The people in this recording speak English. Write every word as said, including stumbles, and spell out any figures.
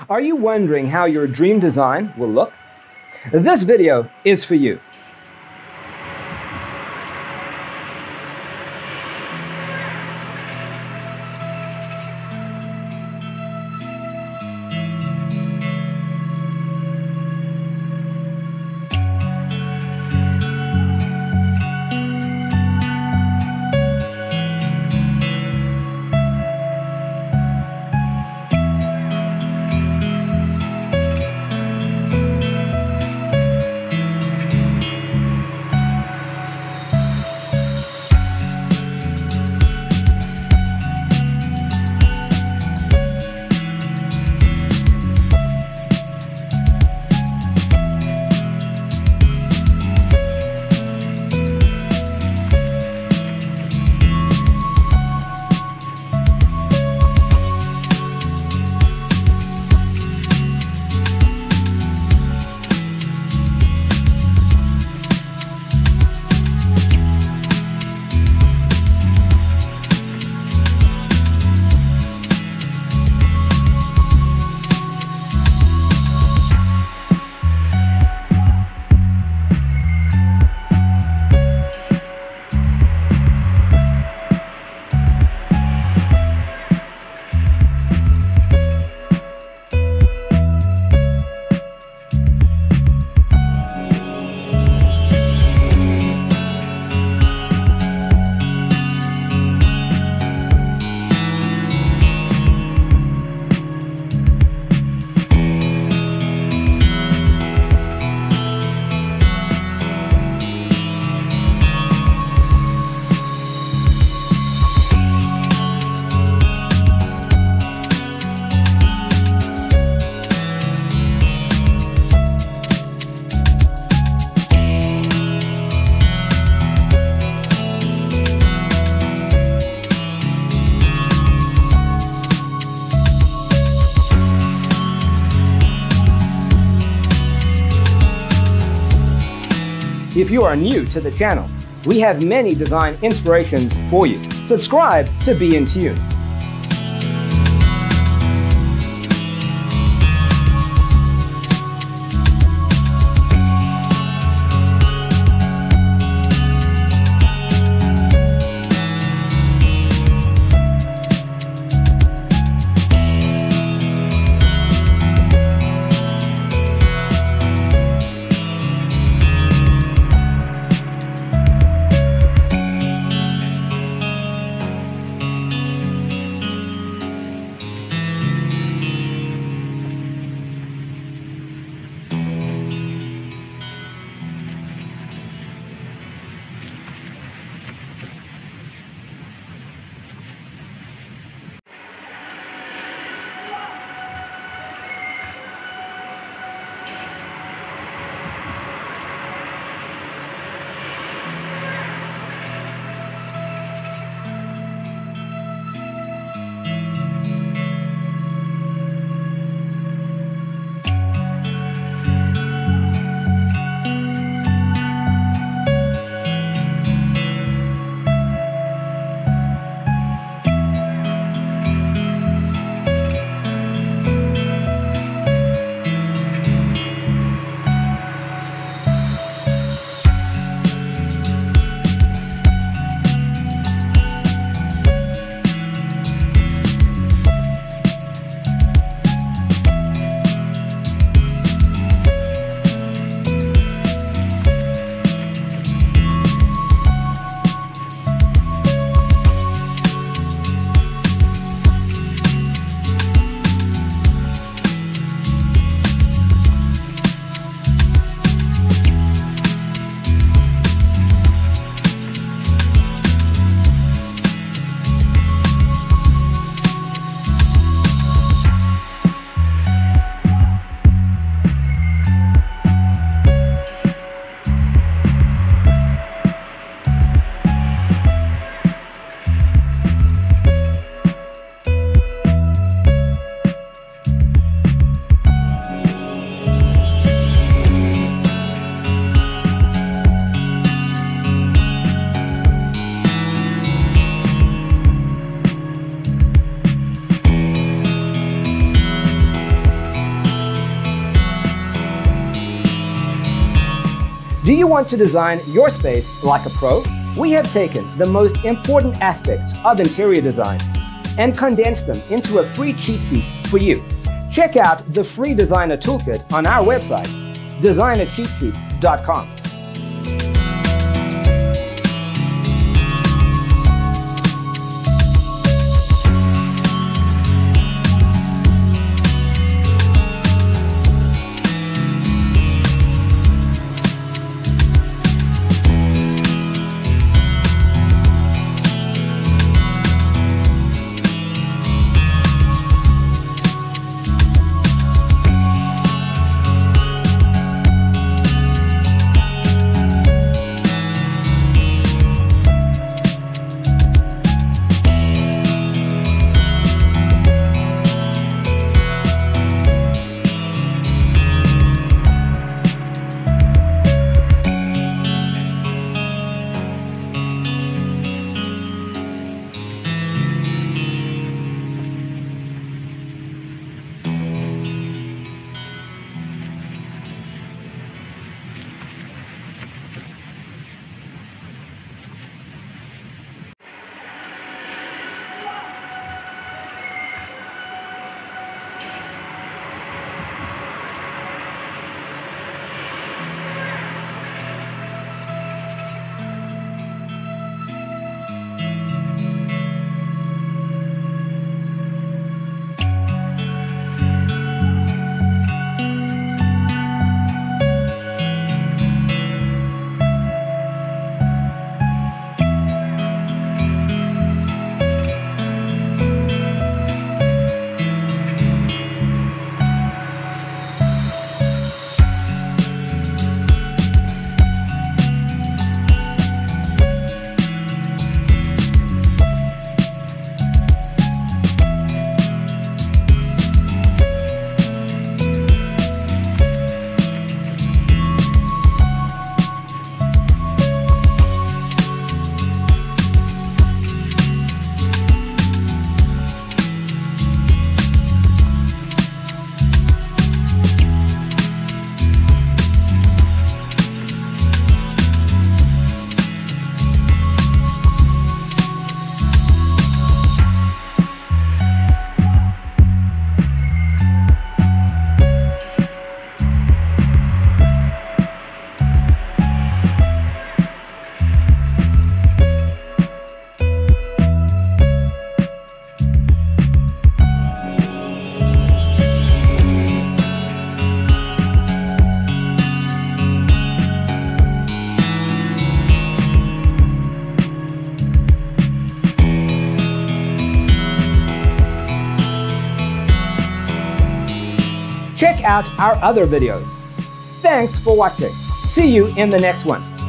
Are you wondering how your dream design will look? This video is for you. If you are new to the channel, we have many design inspirations for you. Subscribe to be in tune. Do you want to design your space like a pro? We have taken the most important aspects of interior design and condensed them into a free cheat sheet for you. Check out the free designer toolkit on our website, designer cheat sheet dot com. Check out our other videos. Thanks for watching. See you in the next one.